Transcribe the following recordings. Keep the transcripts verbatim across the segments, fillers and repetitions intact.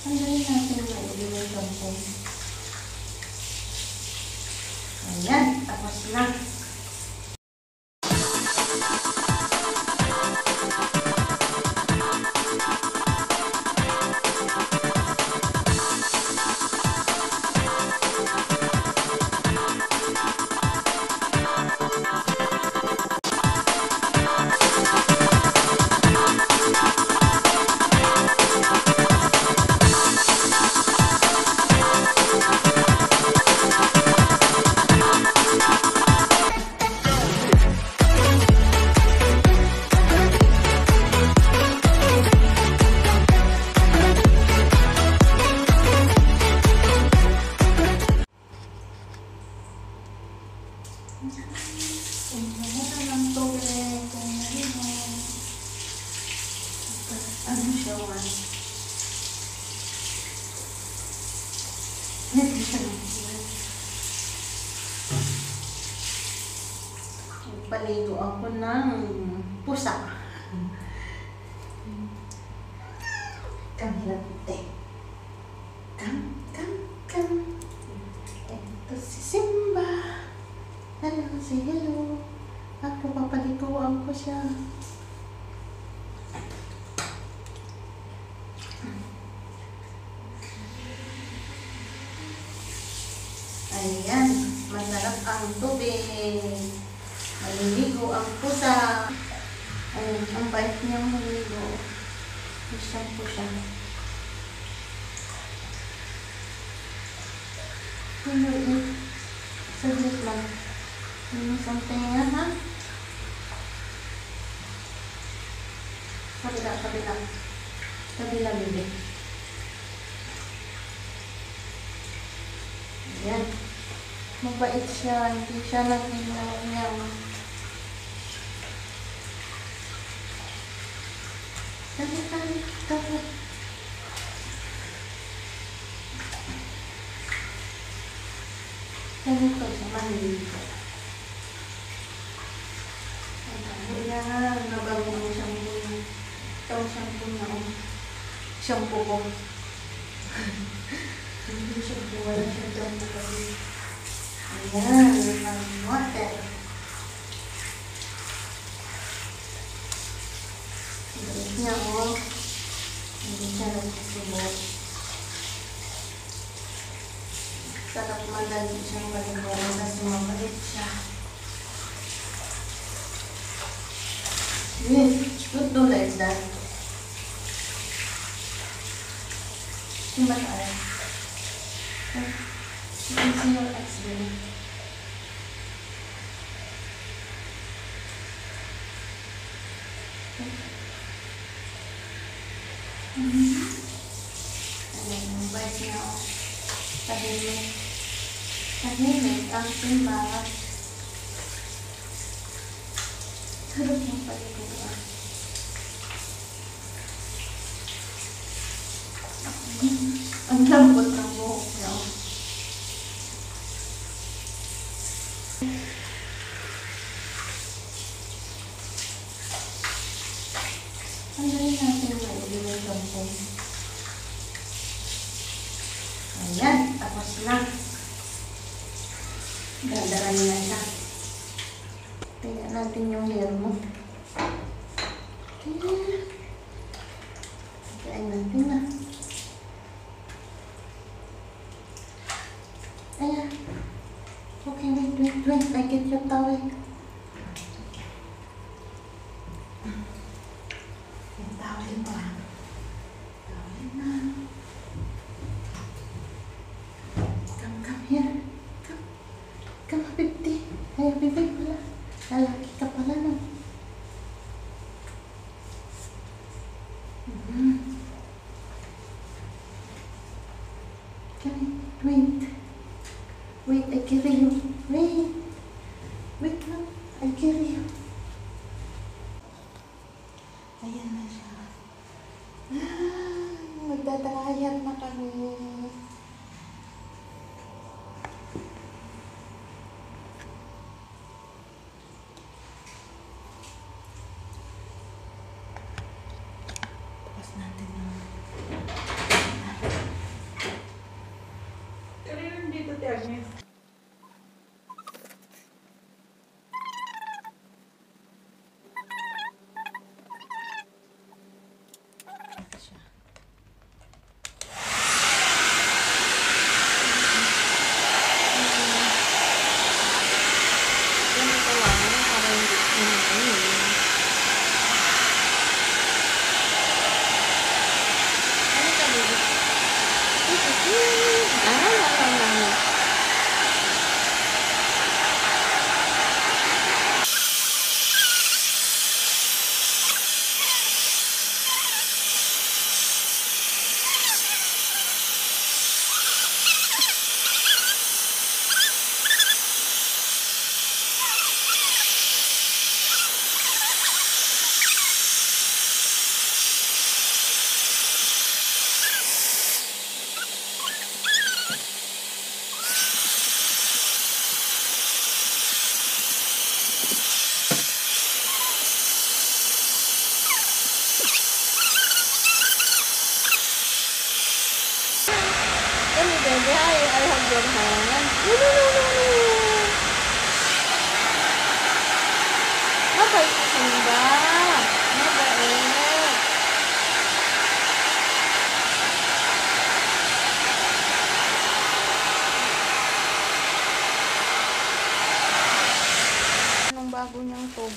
Tanggalin natin na ilong yung shampoo. Ayan, tapos na. Ano siya, man? Paligo ako ng pusa. Kami lagute. Kam, kam, kam. Ito si Simba. Hello, say hello. Ako, papaliguan ko siya. Ayan, masarap ang tubig. Maliligo ang pusa. Ayan, ang bait niyang maligo. Shampoo siya. Hello, eh. Saglit lang. Ano something nga, ha? Kabila, kabila. Kabila, bibi. Ayan. Mabait siya. Hindi siya naging-nyaw. Dali, dali, dali. Ganito siya, maniligo. Ayan, nabago mo shampoo niya. Ito ang shampoo niya. Shampoo ko. Hindi shampoo, wala siya shampoo ko. Ayan, ang water. Galit niya, oh. Hindi siya nagsusubok. Sarap madali siyang maliguan kasi mabalik siya. Yes, don't do like that. Simba tayo. You can see your x-ray. Ayan, ang bait niya, oh. Tahimik. Tahimik ang Simba. Harap yung paliguan. Ang lambot ng buhok niya. Tanggalin natin na ilong yung shampoo. Ayan, tapos na. Dadaranin na siya. Tingnan natin yung hair mo. Ayan. Tingnan natin na. Ayan. Okay, wait, wait, wait. I get your towel. Yung towel pa. Towel na. Come, come here. Come. Come, baby. Ay, baby pala. Lalaki ka pala, no? Mm-hmm. Okay, wait. Wait, I carry you. Wait. Wait lang. I carry you. Ayan na siya. Ah, magdadayat na kami. Tapos natin yung Agnes. Baby, I, I have your hand. No, no, no, no, no. Mabait si Simba. Mabait. Anong bago niyang tub?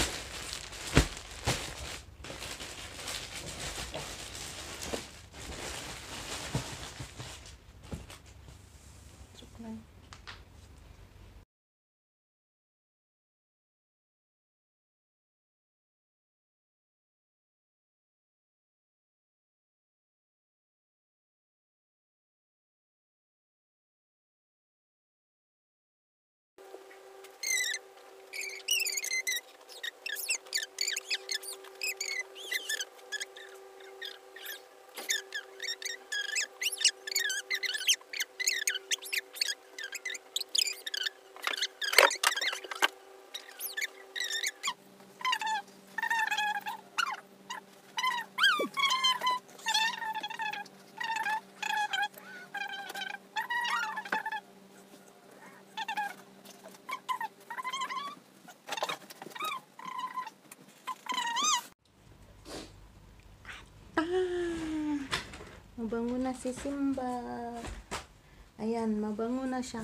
Mabango na si Simba. Ayan, mabango na siya.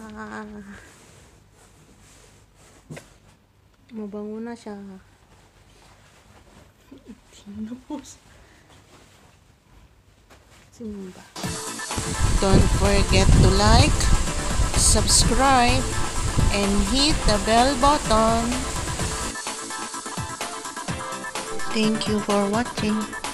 Mabango na siya. Tinapos. Simba. Don't forget to like, subscribe, and hit the bell button. Thank you for watching.